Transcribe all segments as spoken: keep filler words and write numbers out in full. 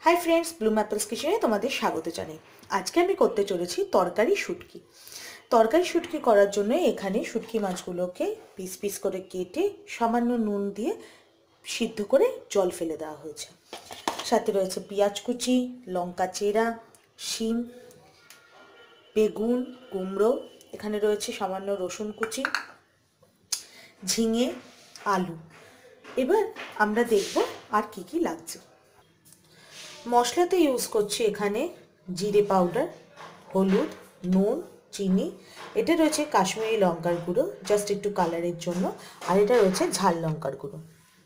High friends, Bloom Apples किचेने तुम्हारे स्वागत जानाई। आज के आमी करते चलेछि तरकारी शुटकी। तरकारी शुटकी करार जोन्नो एखाने शुटकी माछगुलोके पिस पिस करे केटे सामान्य नुन दिए सिद्ध करे जल फेले देওয়া হয়েছে। साथे रयेছে पेঁয়াজ कुचि, लंका चेरा, शिम, बेगुन, कुमड़ो, एखाने रयेছে सामान्य रसुन कुचि, झिंगे, आलू। एबार आमरा देखबो आर कि कि लागছে। मशलाते यूज करছি এখানে জিরে পাউডার, হলুদ, নুন, চিনি। এটা রয়েছে কাশ্মীরি লঙ্কার গুঁড়ো জাস্ট একটু কালারের জন্য, আর এটা রয়েছে ঝাল লঙ্কার গুঁড়ো।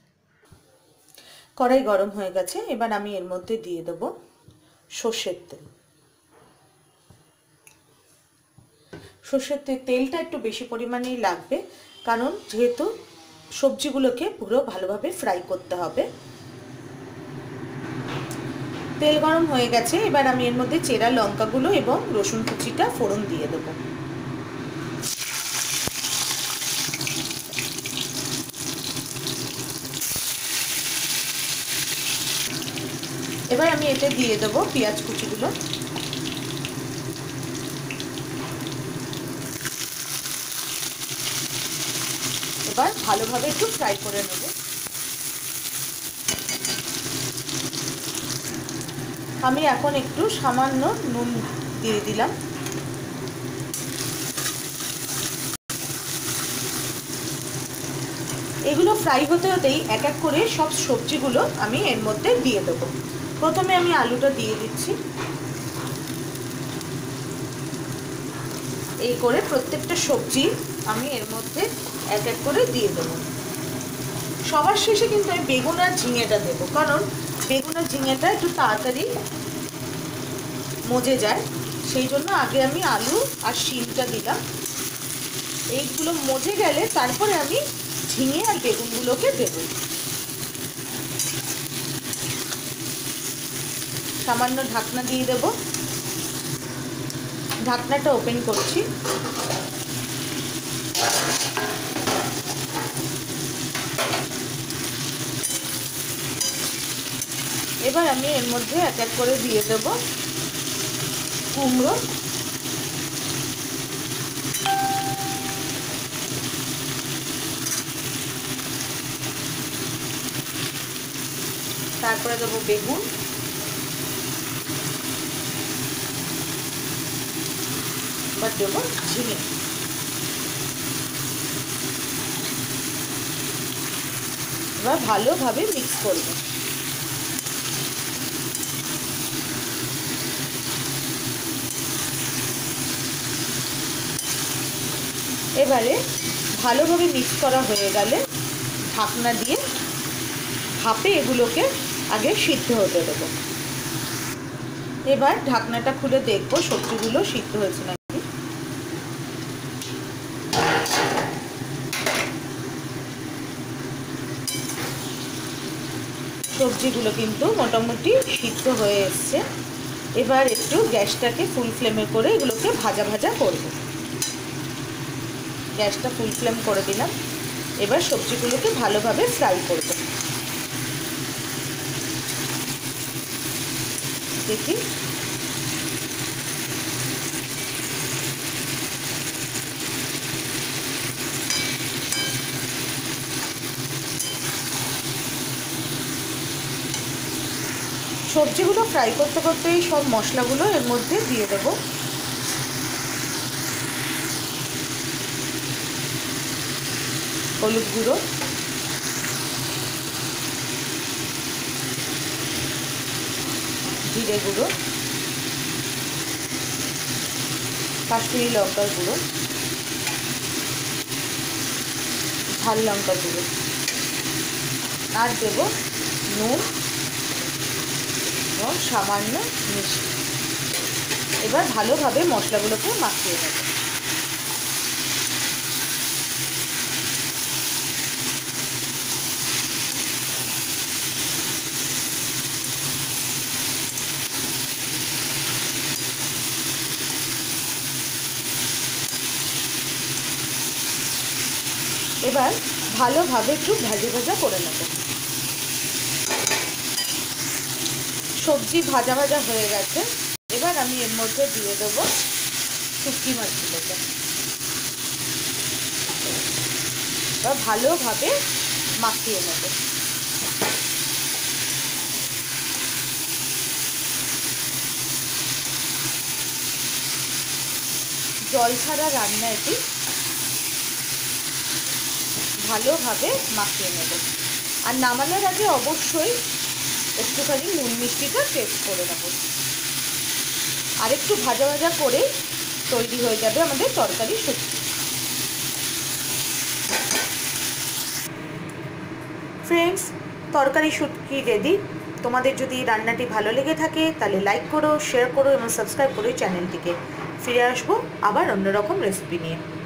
কড়াই গরম হয়ে গেছে, এবার আমি এর মধ্যে দিয়ে দেব সরষের তেল। সরষের তেলটা একটু বেশি পরিমাণেই লাগবে, কারণ যেহেতু সবজিগুলোকে পুরো ভালোভাবে ফ্রাই করতে হবে। তেল গরম হয়ে গেছে, এবার আমি এর মধ্যে চেরা লঙ্কাগুলো এবং রসুন কুচিটা ফোড়ন দিয়ে দেব। এবার আমি এতে দিয়ে দেব পেঁয়াজ কুচিগুলো। এবার ভালোভাবে একটু ফ্রাই করে নেব। আমি এখন একটু সামান্য নুন দিয়ে দিলাম। এগুলো ফ্রাই হতে হতেই এক এক করে সব সবজিগুলো আমি এর মধ্যে দিয়ে দেব। প্রথমে আমি আলুটা দিয়ে দিচ্ছি। এই করে প্রত্যেকটা সবজি আমি এর মধ্যে এক এক করে দিয়ে দেব। সবার শেষে কিন্তু আমি বেগুন আর ঝিঙেটা দেবো, কারণ বেগুন আর ঝিঙেটা একটু তাড়াতাড়ি মজে যায়, সেই জন্য আগে আমি আলু আর শিমটা দিলাম। এইগুলো মজে গেলে তারপরে আমি ঝিঙে আর বেগুনগুলোকে দেব। সামান্য ঢাকনা দিয়ে দেব। ঢাকনাটা ওপেন করছি। এবার আমি এর মধ্যে এক এক করে দিয়ে দেব কুমড়ো, তারপরে দেব বেগুন, এবার দেব ঝিঙে। এবার ভালোভাবে মিক্স করব। এবারে ভালোভাবে মিক্স করা হয়ে গেলে ঢাকনা দিয়ে ভাপে এগুলোকে আগে সিদ্ধ হতে দেব। এবার ঢাকনাটা খুলে দেখব সবজিগুলো সিদ্ধ হয়েছে নাকি। সবজিগুলো কিন্তু মোটামুটি সিদ্ধ হয়ে এসছে। এবার একটু গ্যাসটাকে ফুল ফ্লেমে করে এগুলোকে ভাজা ভাজা করব। গ্যাসটা ফুল ফ্লেম করে দিলাম। এবার সবজিগুলোকে ভালোভাবে ফ্রাই করব। দেখি সবজিগুলো ফ্রাই করতে করতে এই সব মশলাগুলো এর মধ্যে দিয়ে দেব। হলুদ গুঁড়ো, জিরে গুঁড়ো, কাশ্মীরি লঙ্কার গুঁড়ো, ঝাল লঙ্কার গুঁড়ো, আর দেব নুন এবং সামান্য মিষ্টি। এবার ভালোভাবে মশলাগুলোকে মাখিয়ে নেব। এবার ভালোভাবে একটু ভাজা ভাজা করে নেব। সবজি ভাজা ভাজা হয়ে গেছে, এবার আমি এর মধ্যে দিয়ে দেবো শুটকি মাছগুলোকে। এবার ভালোভাবে মাখিয়ে নেব। জল ছাড়া রান্না এটি, ভালোভাবে মাখিয়ে নেব। আর নামানোর আগে অবশ্যই একটুখানি নুন মিষ্টিটা টেস্ট করে নেব। আর একটু ভাজা ভাজা করে তৈরি হয়ে যাবে আমাদের তরকারি শুটকি। ফ্রেন্ডস, তরকারি শুটকি রেডি। তোমাদের যদি রান্নাটি ভালো লেগে থাকে তাহলে লাইক করো, শেয়ার করো এবং সাবস্ক্রাইব করো চ্যানেলটিকে। ফিরে আসবো আবার অন্যরকম রেসিপি নিয়ে।